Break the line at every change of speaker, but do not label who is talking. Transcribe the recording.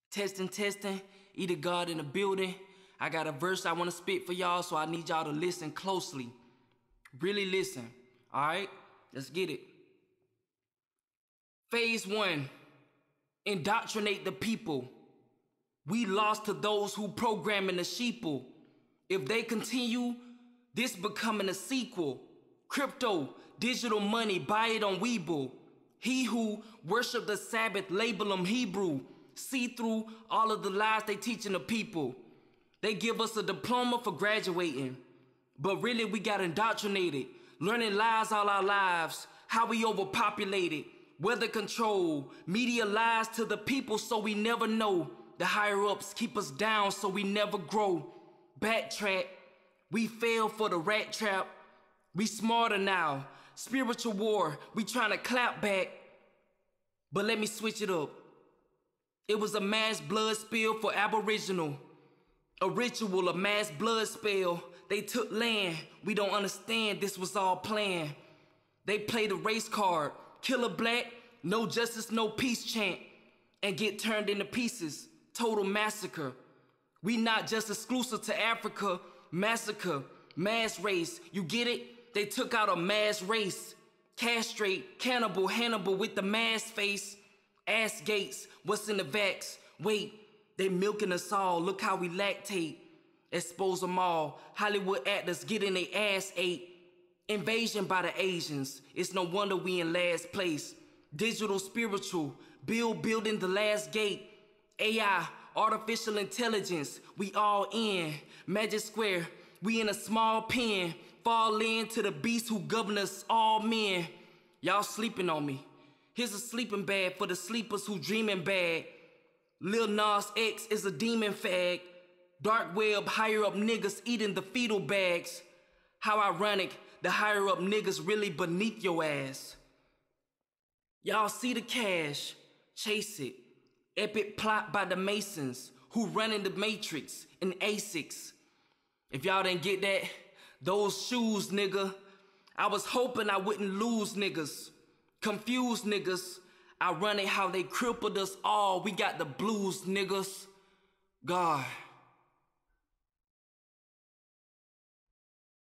Testing, testing. Either God in the building. I got a verse I want to spit for y'all, so I need y'all to listen closely. Really listen. All right? Let's get it. Phase 1. Indoctrinate the people. We lost to those who programming the sheeple. If they continue, this becoming a sequel. Crypto, digital money, buy it on Weeble. He who worship the Sabbath, label them Hebrew. See through all of the lies they teaching the people. They give us a diploma for graduating, but really we got indoctrinated, learning lies all our lives, how we overpopulated, weather control, media lies to the people so we never know. The higher ups keep us down so we never grow. Backtrack, we fell for the rat trap. We smarter now, spiritual war, we trying to clap back. But let me switch it up. It was a mass blood spill for Aboriginal. A ritual, a mass blood spill. They took land. We don't understand this was all planned. They played a race card. Kill a black, no justice, no peace chant. And get turned into pieces. Total massacre. We not just exclusive to Africa. Massacre, mass race. You get it? They took out a mass race. Castrate, cannibal, Hannibal with the mass face. Ass gates, what's in the vax? Wait. They milking us all, look how we lactate. Expose them all, Hollywood actors getting their ass ate. Invasion by the Asians, it's no wonder we in last place. Digital spiritual, building the last gate. AI, artificial intelligence, we all in. Magic Square, we in a small pen. Fall in to the beast who govern us all men. Y'all sleeping on me. Here's a sleeping bag for the sleepers who dreaming bad. Lil Nas X is a demon fag. Dark web, higher up niggas eating the fetal bags. How ironic, the higher up niggas really beneath your ass. Y'all see the cash, chase it. Epic plot by the Masons, who running the Matrix in ASICs. If y'all didn't get that, those shoes, nigga. I was hoping I wouldn't lose niggas. Confused niggas. Ironic how they crippled us all. We got the blues, niggas. God.